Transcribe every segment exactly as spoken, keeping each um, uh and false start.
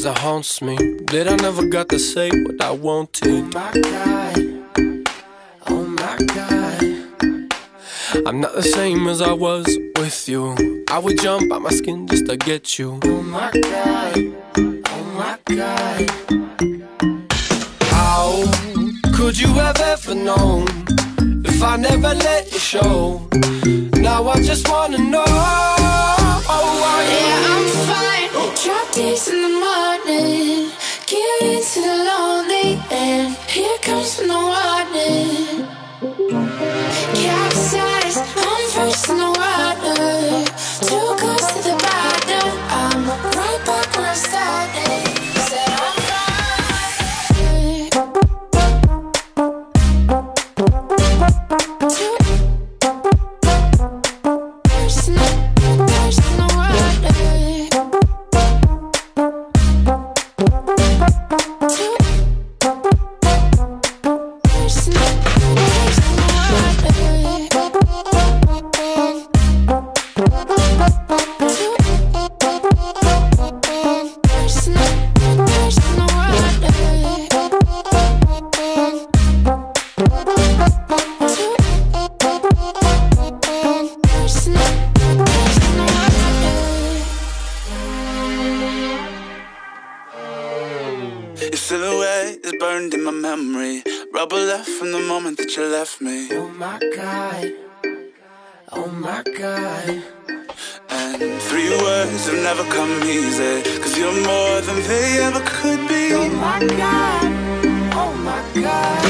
cause it haunts me that I never got to say what I wanted. Oh my God, oh my God, I'm not the same as I was with you. I would jump out my skin just to get you. oh my God, oh my God. How could you have ever known if I never let you show? Now I just wanna know, oh, are you? Yeah, I'm fine. Drop days in the morning, give in to the lonely, and here comes the warning. Capsize, I'm first in the water, too close to the bottom. I'm right back where I started. Said I'm fine. Too first in the, first in the water. Too first in the, first in the Your silhouette is burned in my memory, rubber left from the moment that you left me. Oh my God, oh my God. And three words have never come easy, cause you're more than they ever could be. Oh my God, oh my God.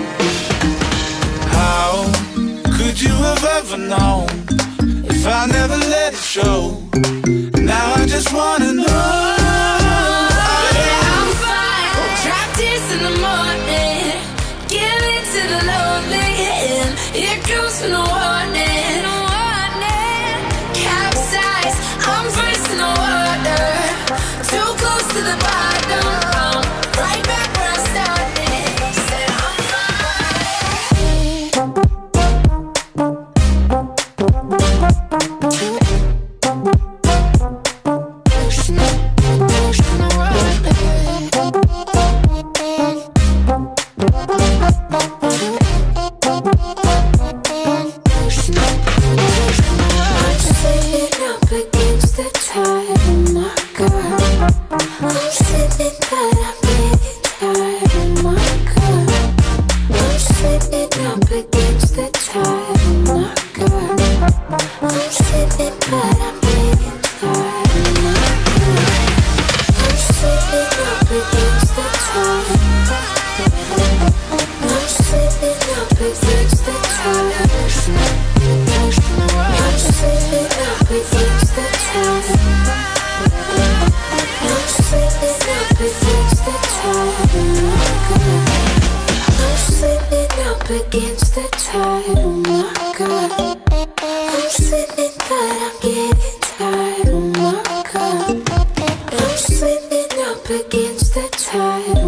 How could you have ever known if I never let it show? Now I just wanna know. Yeah, I'm fine. Drop tears in the morning, give it to the lonely, and here comes the warning. Capsize, I'm first in the water, too close to the bottom. I'm right back where I started. Said I'm fine. Ocean, ocean, the water. Ocean, ocean, the water. Sitting up against the tide, oh my God. I'm sitting but I'm getting tired, oh my God. I'm sitting up against the tide, oh my God. I'm sitting but I'm getting tired, oh my God. I'm sitting up against the tide. I'm sitting up against the tide. Ocean, ocean, the water. I'm sitting up against the tide. I'm sitting up against the tide, oh my God. I'm sitting up against the tide, oh my God. I'm sitting but I'm getting tired, oh my God. I'm sitting up against the tide.